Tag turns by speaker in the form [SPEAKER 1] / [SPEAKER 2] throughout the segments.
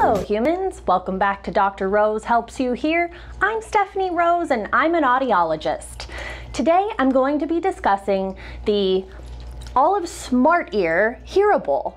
[SPEAKER 1] Hello humans, welcome back to Dr. Rose Helps You Hear. I'm Stephanie Rose and I'm an audiologist. Today I'm going to be discussing the Olive Smart Ear Hearable.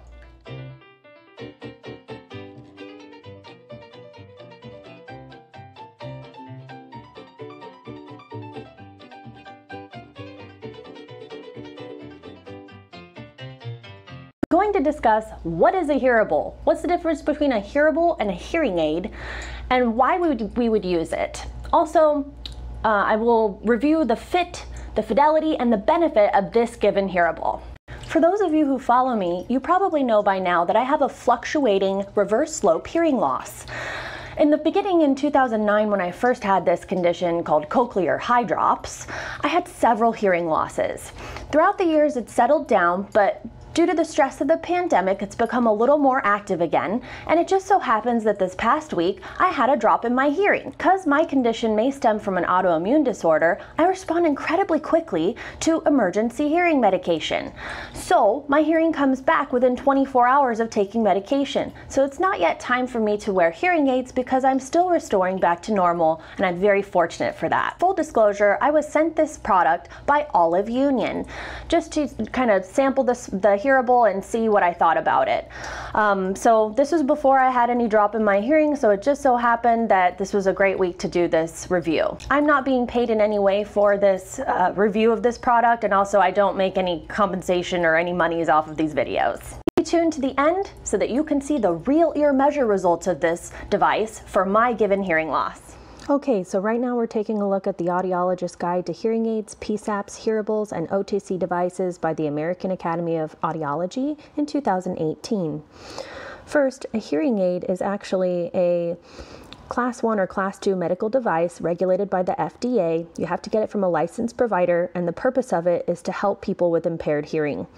[SPEAKER 1] Going to discuss what is a hearable, what's the difference between a hearable and a hearing aid, and why we would use it. Also, I will review the fit, the fidelity, and the benefit of this given hearable. For those of you who follow me, you probably know by now that I have a fluctuating reverse slope hearing loss. In the beginning, in 2009, when I first had this condition called cochlear hydrops, I had several hearing losses. Throughout the years, it's settled down, but due to the stress of the pandemic, it's become a little more active again, and it just so happens that this past week, I had a drop in my hearing. Because my condition may stem from an autoimmune disorder, I respond incredibly quickly to emergency hearing medication. So, my hearing comes back within 24 hours of taking medication. So it's not yet time for me to wear hearing aids because I'm still restoring back to normal, and I'm very fortunate for that. Full disclosure, I was sent this product by Olive Union, just to kind of sample the Hearable and see what I thought about it. So this was before I had any drop in my hearing, so it just so happened that this was a great week to do this review. I'm not being paid in any way for this review of this product, and also I don't make any compensation or any monies off of these videos. Stay tuned to the end so that you can see the real ear measure results of this device for my given hearing loss. Okay, so right now we're taking a look at the Audiologist Guide to Hearing Aids, PSAPs, Hearables, and OTC Devices by the American Academy of Audiology in 2018. First, a hearing aid is actually a Class 1 or Class 2 medical device regulated by the FDA. You have to get it from a licensed provider, and the purpose of it is to help people with impaired hearing.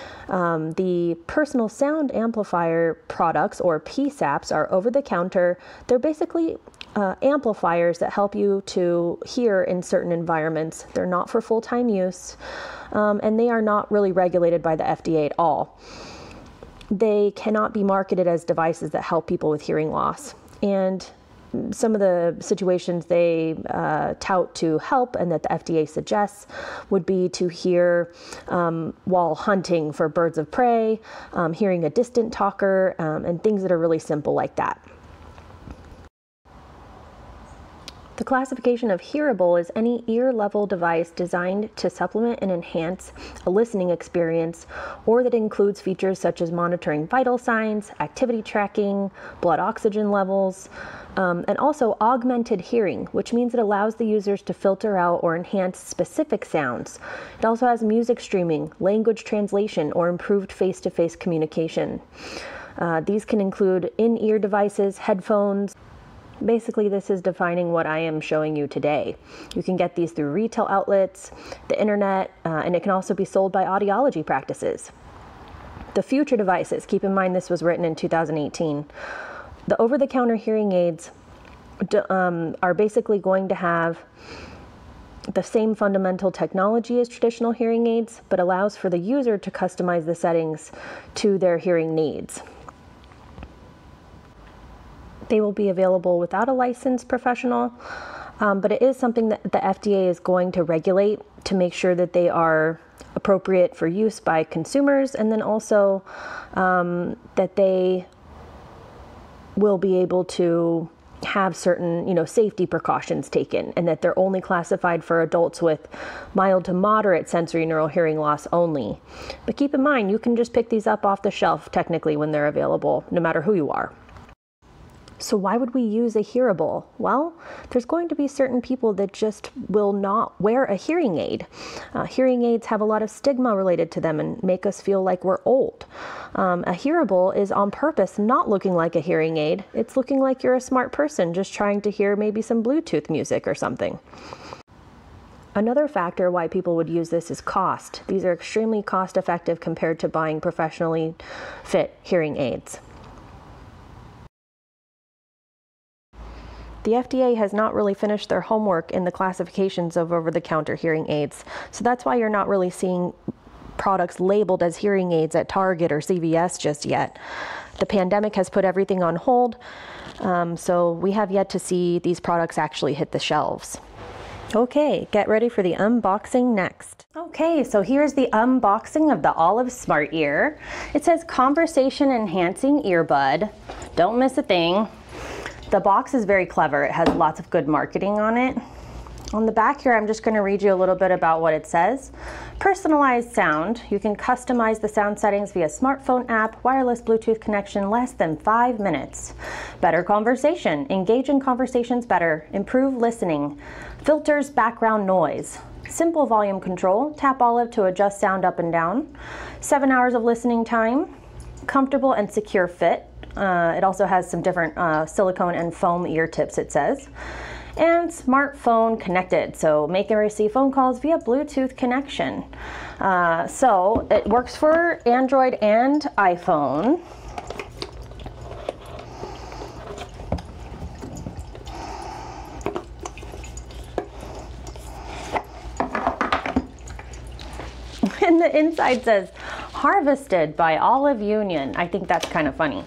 [SPEAKER 1] The personal sound amplifier products, or PSAPs, are over-the-counter. They're basically amplifiers that help you to hear in certain environments. They're not for full-time use, and they are not really regulated by the FDA at all. They cannot be marketed as devices that help people with hearing loss. And some of the situations they tout to help and that the FDA suggests would be to hear while hunting for birds of prey, hearing a distant talker, and things that are really simple like that. The classification of hearable is any ear-level device designed to supplement and enhance a listening experience, or that includes features such as monitoring vital signs, activity tracking, blood oxygen levels, and also augmented hearing, which means it allows the users to filter out or enhance specific sounds. It also has music streaming, language translation, or improved face-to-face communication. These can include in-ear devices, headphones. Basically, this is defining what I am showing you today. You can get these through retail outlets, the internet, and it can also be sold by audiology practices. The future devices, keep in mind this was written in 2018. The over-the-counter hearing aids are basically going to have the same fundamental technology as traditional hearing aids, but allows for the user to customize the settings to their hearing needs. They will be available without a licensed professional, but it is something that the FDA is going to regulate to make sure that they are appropriate for use by consumers, and then also that they will be able to have certain, safety precautions taken, and that they're only classified for adults with mild to moderate sensory neural hearing loss only. But keep in mind, you can just pick these up off the shelf technically when they're available, no matter who you are. So why would we use a hearable? Well, there's going to be certain people that just will not wear a hearing aid. Hearing aids have a lot of stigma related to them and make us feel like we're old. A hearable is on purpose not looking like a hearing aid. It's looking like you're a smart person just trying to hear maybe some Bluetooth music or something. Another factor why people would use this is cost. These are extremely cost effective compared to buying professionally fit hearing aids. The FDA has not really finished their homework in the classifications of over-the-counter hearing aids, so that's why you're not really seeing products labeled as hearing aids at Target or CVS just yet. The pandemic has put everything on hold, so we have yet to see these products actually hit the shelves. Okay, get ready for the unboxing next. Okay, so here's the unboxing of the Olive Smart Ear. It says conversation enhancing earbud. Don't miss a thing. The box is very clever. It has lots of good marketing on it. On the back here, I'm just going to read you a little bit about what it says. Personalized sound. You can customize the sound settings via smartphone app, wireless Bluetooth connection, less than 5 minutes. Better conversation. Engage in conversations better. Improve listening. Filters background noise. Simple volume control. Tap Olive to adjust sound up and down. 7 hours of listening time. Comfortable and secure fit. It also has some different silicone and foam ear tips, it says. And smartphone connected, so make and receive phone calls via Bluetooth connection. So it works for Android and iPhone. And the inside says, harvested by Olive Union. I think that's kind of funny.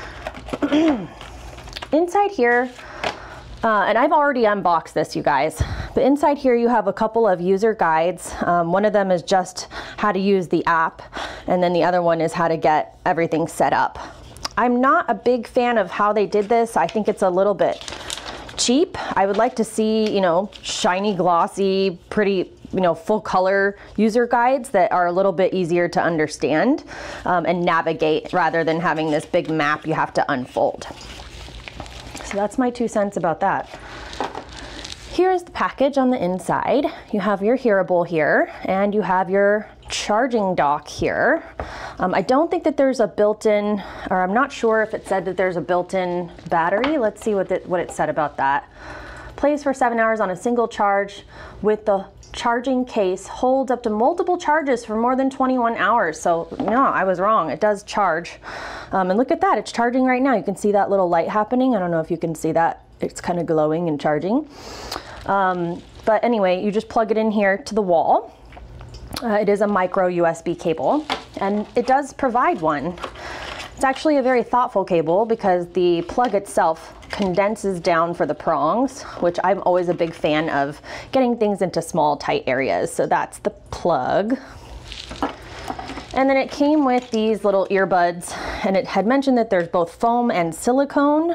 [SPEAKER 1] Inside here, and I've already unboxed this, you guys, but inside here you have a couple of user guides. One of them is just how to use the app, and then the other one is how to get everything set up. I'm not a big fan of how they did this. I think it's a little bit cheap. I would like to see, you know, shiny, glossy, pretty, you know, full color user guides that are a little bit easier to understand and navigate, rather than having this big map you have to unfold. So that's my 2 cents about that. Here's the package on the inside. You have your Hearable here, and you have your charging dock here. I don't think that there's a built-in, or I'm not sure if it said that there's a built-in battery. Let's see what it said about that. Plays for 7 hours on a single charge with the charging case, holds up to multiple charges for more than 21 hours. So no, I was wrong. It does charge. And look at that, it's charging right now. You can see that little light happening. I don't know if you can see that. It's kind of glowing and charging. But anyway, you just plug it in here to the wall. It is a micro USB cable, and it does provide one. It's actually a very thoughtful cable because the plug itself condenses down for the prongs, which I'm always a big fan of getting things into small, tight areas. So that's the plug. And then it came with these little earbuds, and it had mentioned that there's both foam and silicone,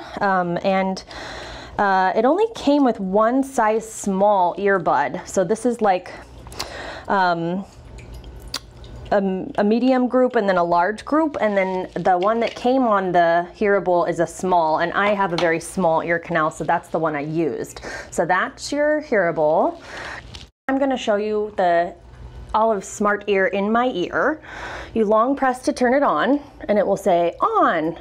[SPEAKER 1] it only came with one size small earbud. So this is like a medium group and then a large group, and then the one that came on the Hearable is a small, and I have a very small ear canal, so that's the one I used. So that's your Hearable. I'm going to show you the Olive Smart Ear in my ear. You long press to turn it on, and it will say on.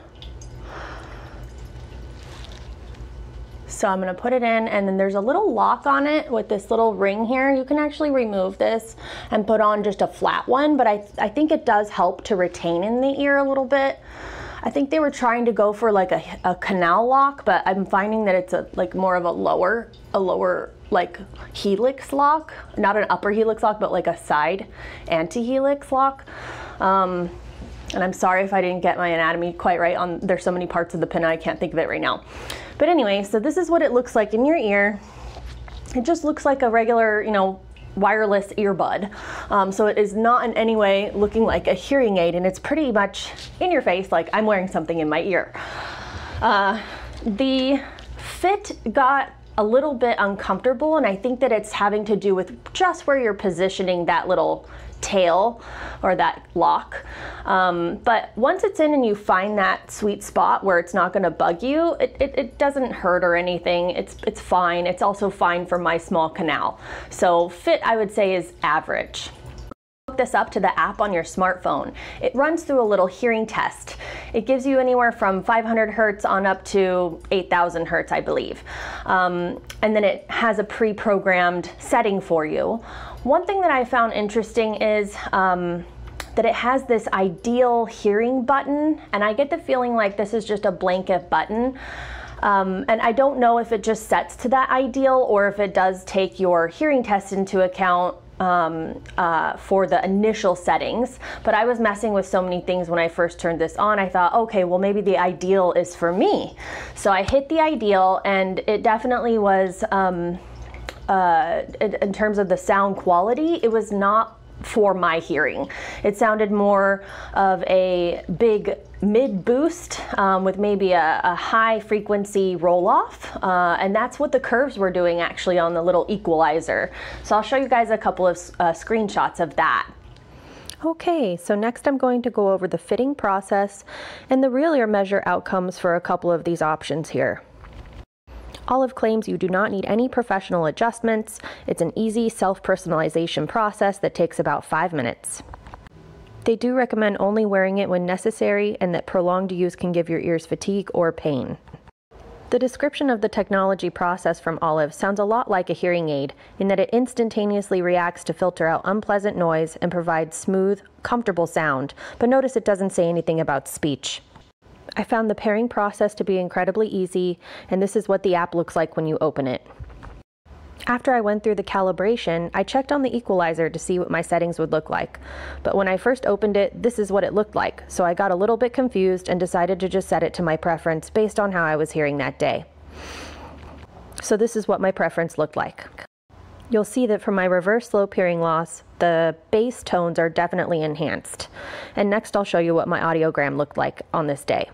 [SPEAKER 1] So I'm going to put it in, and then there's a little lock on it with this little ring here. You can actually remove this and put on just a flat one, but I think it does help to retain in the ear a little bit. I think they were trying to go for like a canal lock, but I'm finding that it's like more of a lower like helix lock, not an upper helix lock, but like a side anti-helix lock. And I'm sorry if I didn't get my anatomy quite right on, there's so many parts of the pinna, I can't think of it right now. But anyway, so this is what it looks like in your ear. It just looks like a regular, you know, wireless earbud. So it is not in any way looking like a hearing aid, and it's pretty much in your face like I'm wearing something in my ear. The fit got a little bit uncomfortable, and I think that it's having to do with just where you're positioning that little tail or that lock. But once it's in and you find that sweet spot where it's not going to bug you, it doesn't hurt or anything. It's fine. It's also fine for my small canal. So fit, I would say, is average. Hook this up to the app on your smartphone. It runs through a little hearing test. It gives you anywhere from 500 hertz on up to 8,000 hertz, I believe. And then it has a pre-programmed setting for you. One thing that I found interesting is that it has this ideal hearing button, and I get the feeling like this is just a blanket button. And I don't know if it just sets to that ideal or if it does take your hearing test into account for the initial settings, but I was messing with so many things when I first turned this on. I thought, okay, well maybe the ideal is for me. So I hit the ideal, and it definitely was, in terms of the sound quality, it was not for my hearing. It sounded more of a big mid boost with maybe a high frequency roll off, and that's what the curves were doing actually on the little equalizer. So I'll show you guys a couple of screenshots of that. Okay, so next I'm going to go over the fitting process and the real ear measure outcomes for a couple of these options here. Olive claims you do not need any professional adjustments. It's an easy self-personalization process that takes about 5 minutes. They do recommend only wearing it when necessary, and that prolonged use can give your ears fatigue or pain. The description of the technology process from Olive sounds a lot like a hearing aid in that it instantaneously reacts to filter out unpleasant noise and provide smooth, comfortable sound, but notice it doesn't say anything about speech. I found the pairing process to be incredibly easy, and this is what the app looks like when you open it. After I went through the calibration, I checked on the equalizer to see what my settings would look like. But when I first opened it, this is what it looked like, so I got a little bit confused and decided to just set it to my preference based on how I was hearing that day. So this is what my preference looked like. You'll see that for my reverse slope hearing loss, the bass tones are definitely enhanced. And next I'll show you what my audiogram looked like on this day.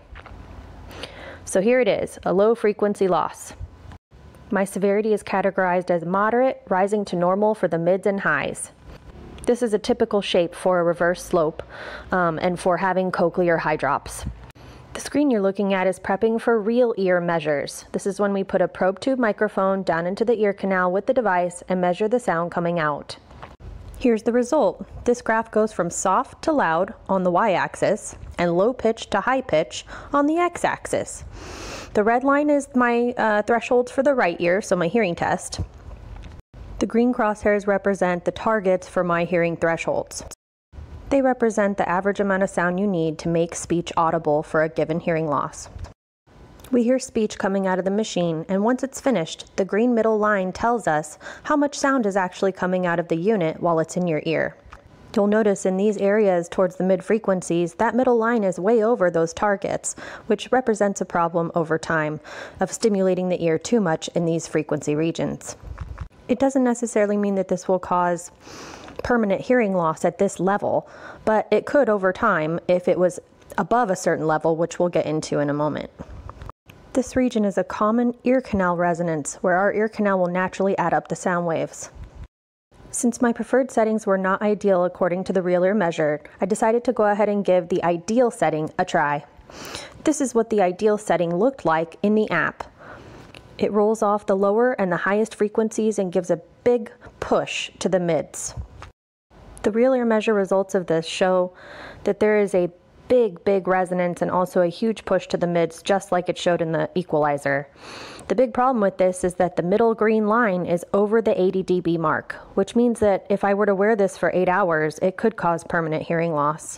[SPEAKER 1] So here it is, a low frequency loss. My severity is categorized as moderate, rising to normal for the mids and highs. This is a typical shape for a reverse slope and for having cochlear high drops. The screen you're looking at is prepping for real ear measures. This is when we put a probe tube microphone down into the ear canal with the device and measure the sound coming out. Here's the result. This graph goes from soft to loud on the y-axis and low pitch to high pitch on the x-axis. The red line is my thresholds for the right ear, so my hearing test. The green crosshairs represent the targets for my hearing thresholds. They represent the average amount of sound you need to make speech audible for a given hearing loss. We hear speech coming out of the machine, and once it's finished, the green middle line tells us how much sound is actually coming out of the unit while it's in your ear. You'll notice in these areas towards the mid-frequencies, that middle line is way over those targets, which represents a problem over time of stimulating the ear too much in these frequency regions. It doesn't necessarily mean that this will cause permanent hearing loss at this level, but it could over time if it was above a certain level, which we'll get into in a moment. This region is a common ear canal resonance where our ear canal will naturally add up the sound waves. Since my preferred settings were not ideal according to the real ear measure, I decided to go ahead and give the ideal setting a try. This is what the ideal setting looked like in the app. It rolls off the lower and the highest frequencies and gives a big push to the mids. The real ear measure results of this show that there is a big resonance and also a huge push to the mids, just like it showed in the equalizer. The big problem with this is that the middle green line is over the 80 dB mark, which means that if I were to wear this for 8 hours, it could cause permanent hearing loss.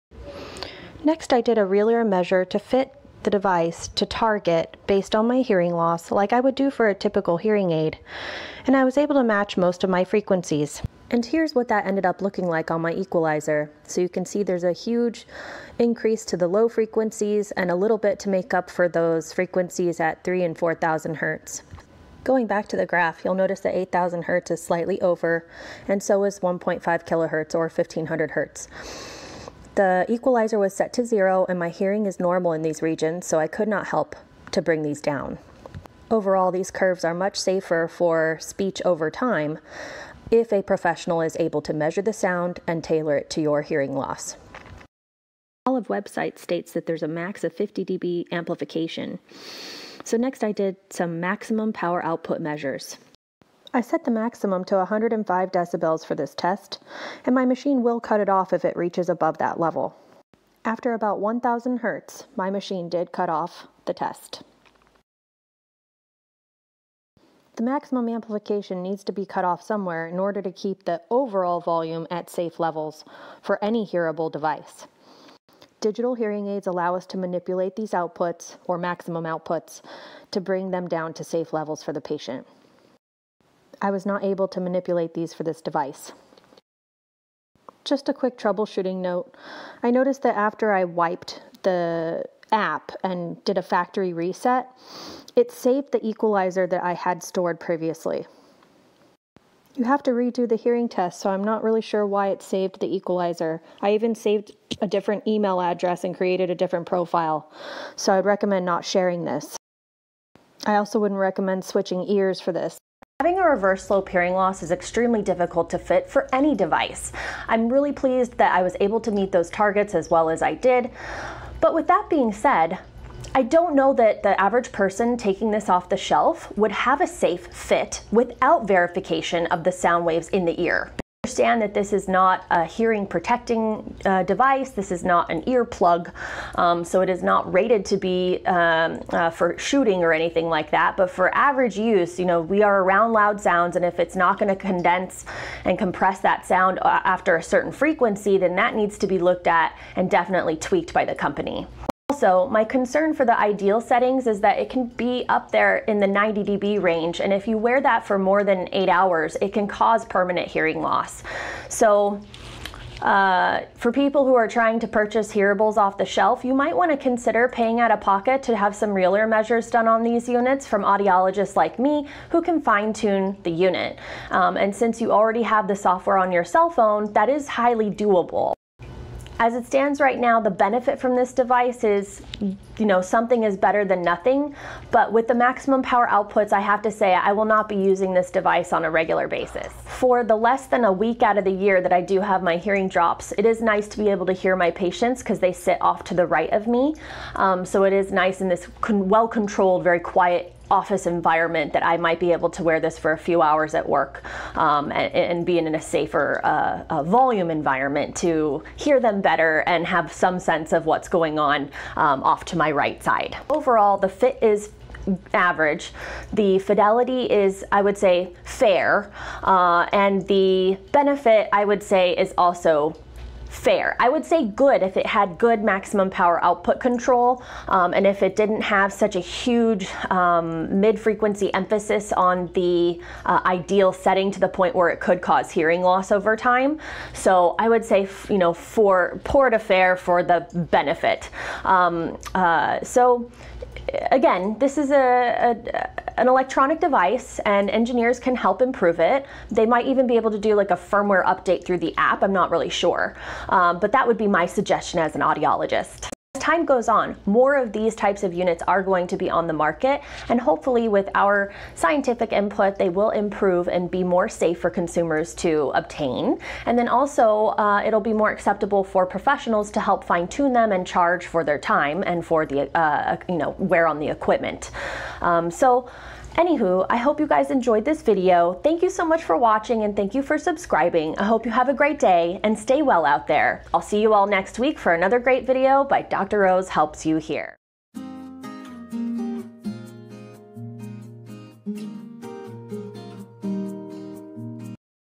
[SPEAKER 1] Next, I did a real ear measure to fit the device to target based on my hearing loss, like I would do for a typical hearing aid, and I was able to match most of my frequencies. And here's what that ended up looking like on my equalizer. So you can see there's a huge increase to the low frequencies and a little bit to make up for those frequencies at 3,000 and 4,000 hertz. Going back to the graph, you'll notice that 8,000 hertz is slightly over, and so is 1.5 kilohertz or 1,500 hertz. The equalizer was set to 0, and my hearing is normal in these regions, so I could not help to bring these down. Overall, these curves are much safer for speech over time if a professional is able to measure the sound and tailor it to your hearing loss. Olive website states that there's a max of 50 dB amplification. So next I did some maximum power output measures. I set the maximum to 105 decibels for this test, and my machine will cut it off if it reaches above that level. After about 1,000 hertz, my machine did cut off the test. The maximum amplification needs to be cut off somewhere in order to keep the overall volume at safe levels for any hearable device. Digital hearing aids allow us to manipulate these outputs, or maximum outputs, to bring them down to safe levels for the patient. I was not able to manipulate these for this device.
[SPEAKER 2] Just a quick troubleshooting note. I noticed that after I wiped the app and did a factory reset, it saved the equalizer that I had stored previously. You have to redo the hearing test, so I'm not really sure why it saved the equalizer. I even saved a different email address and created a different profile, so I'd recommend not sharing this. I also wouldn't recommend switching ears for this.
[SPEAKER 1] Having a reverse slope hearing loss is extremely difficult to fit for any device. I'm really pleased that I was able to meet those targets as well as I did. But with that being said, I don't know that the average person taking this off the shelf would have a safe fit without verification of the sound waves in the ear. Understand that this is not a hearing protecting device. This is not an earplug, so it is not rated to be for shooting or anything like that. But for average use, you know, we are around loud sounds, and if it's not going to condense and compress that sound after a certain frequency, then that needs to be looked at and definitely tweaked by the company. Also, my concern for the ideal settings is that it can be up there in the 90 dB range, and if you wear that for more than 8 hours, it can cause permanent hearing loss. So for people who are trying to purchase hearables off the shelf, you might want to consider paying out of pocket to have some real ear measures done on these units from audiologists like me who can fine-tune the unit. And since you already have the software on your cell phone, that is highly doable. As it stands right now, the benefit from this device is, you know, something is better than nothing, but with the maximum power outputs, I have to say I will not be using this device on a regular basis. For the less than a week out of the year that I do have my hearing drops, it is nice to be able to hear my patients because they sit off to the right of me. So it is nice in this well-controlled, very quiet office environment that I might be able to wear this for a few hours at work and be in a safer volume environment to hear them better and have some sense of what's going on off to my right side. Overall, the fit is average. The fidelity is, I would say, fair, and the benefit, I would say, is also fair. I would say good if it had good maximum power output control, and if it didn't have such a huge mid-frequency emphasis on the ideal setting to the point where it could cause hearing loss over time. So I would say, you know, for poor to fair for the benefit. So again, this is an electronic device, and engineers can help improve it. They might even be able to do like a firmware update through the app. I'm not really sure, but that would be my suggestion as an audiologist. As time goes on, more of these types of units are going to be on the market, and hopefully with our scientific input, they will improve and be more safe for consumers to obtain. And then also, it'll be more acceptable for professionals to help fine-tune them and charge for their time and for the wear on the equipment. Anywho, I hope you guys enjoyed this video. Thank you so much for watching, and thank you for subscribing. I hope you have a great day and stay well out there. I'll see you all next week for another great video by Dr. Rose Helps You Hear.